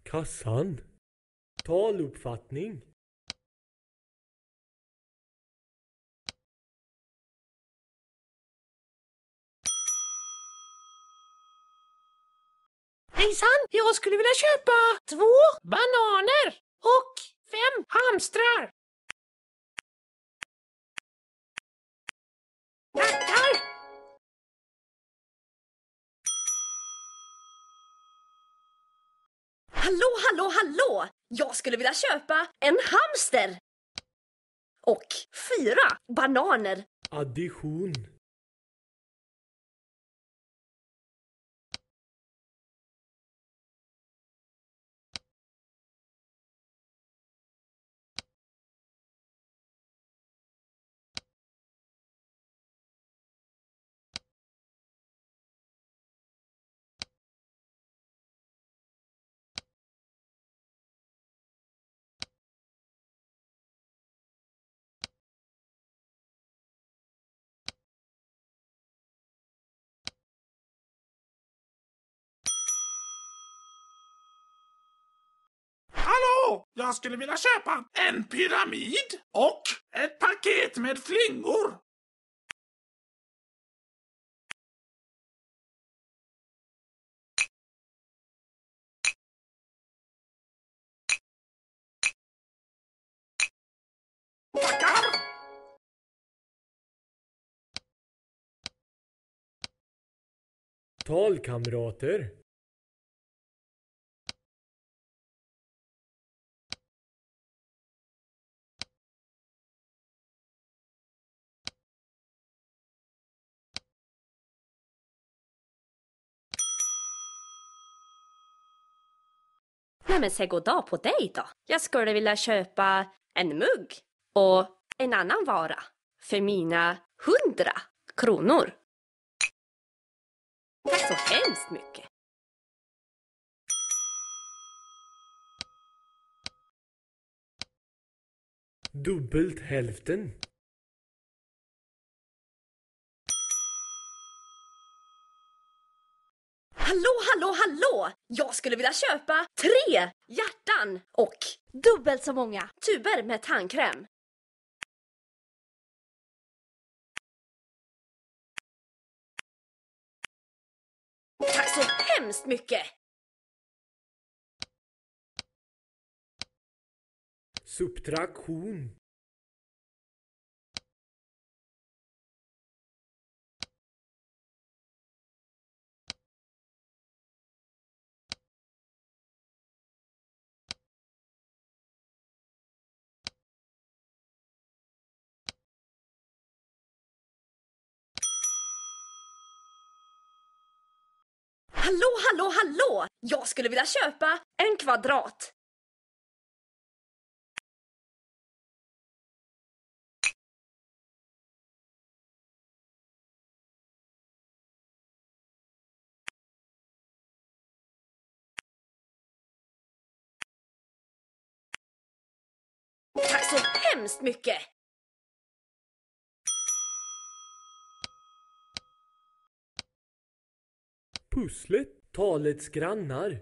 Kassan. Taluppfattning. Hejsan, jag skulle vilja köpa 2 bananer och 5 hamstrar. Tackar! Hallå! Jag skulle vilja köpa en hamster. Och 4 bananer. Addition. Hallå! Jag skulle vilja köpa en pyramid och ett paket med flingor. Tackar! Talkamrater. Nej men säg god dag på dig då. Jag skulle vilja köpa en mugg och en annan vara för mina 100 kronor. Tack så hemskt mycket. Dubbelt hälften. Hallå! Jag skulle vilja köpa 3 hjärtan och dubbelt så många tuber med tandkräm. Tack så hemskt mycket! Subtraktion. Hallå! Jag skulle vilja köpa en kvadrat. Tack så hemskt mycket! Pusslet. Talets grannar.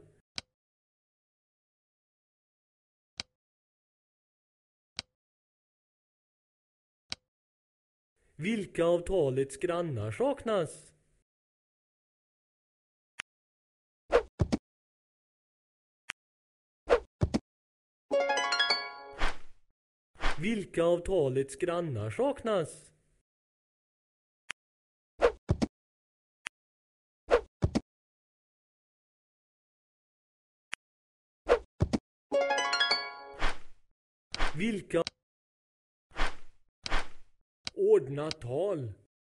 Vilka av talets grannar saknas? Vilka av talets grannar saknas? Vilka? Ordna tal.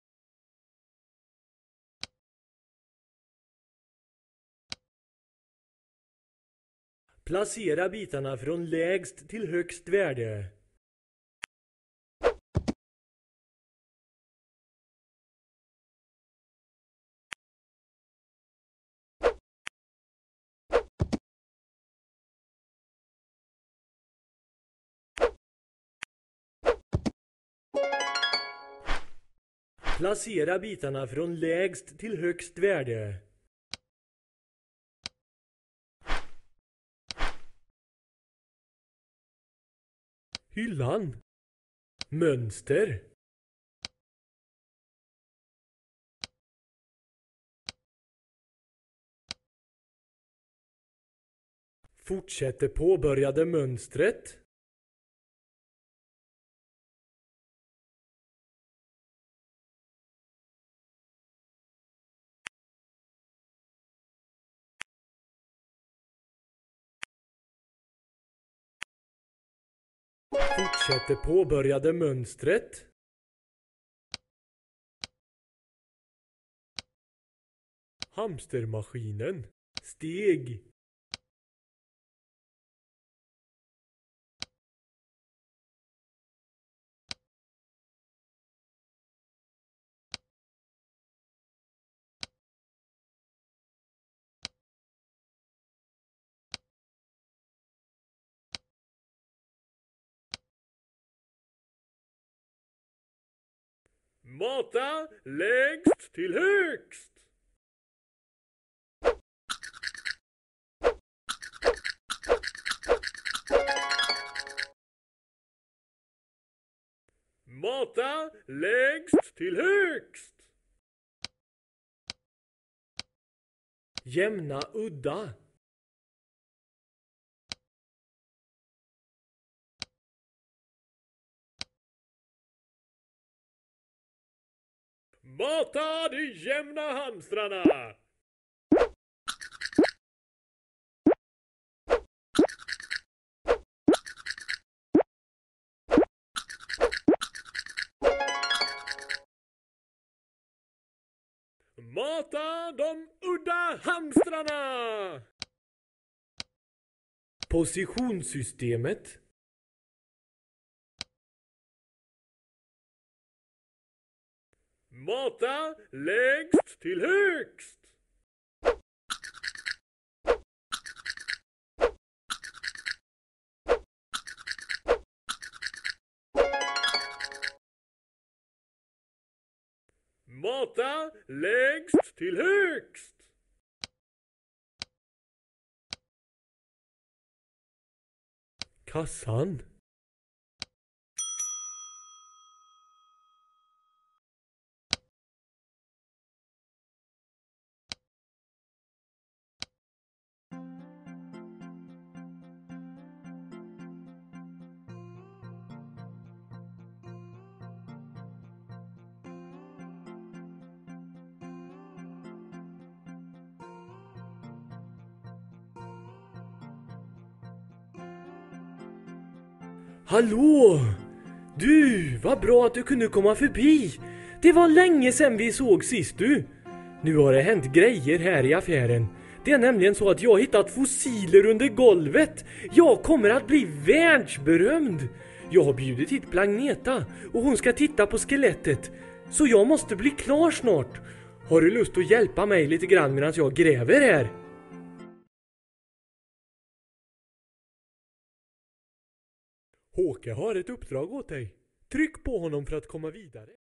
Placera bitarna från lägst till högst värde. Placera bitarna från lägst till högst värde. Hyllan. Mönster. Fortsätter påbörjade mönstret. Fortsätter påbörjade mönstret. Hamstermaskinen. Steg. Mata längst till högst. Mata längst till högst. Jämna udda. Mata de jämna hamstrarna. Mata de udda hamstrarna. Positionssystemet. Mata längst till högst. Mata längst till högst. Kassan. Hallå! Du, vad bra att du kunde komma förbi. Det var länge sedan vi såg sist du. Nu har det hänt grejer här i affären. Det är nämligen så att jag har hittat fossiler under golvet. Jag kommer att bli världsberömd. Jag har bjudit hit Planeta och hon ska titta på skelettet. Så jag måste bli klar snart. Har du lust att hjälpa mig lite grann medan jag gräver här? Håke har ett uppdrag åt dig. Tryck på honom för att komma vidare.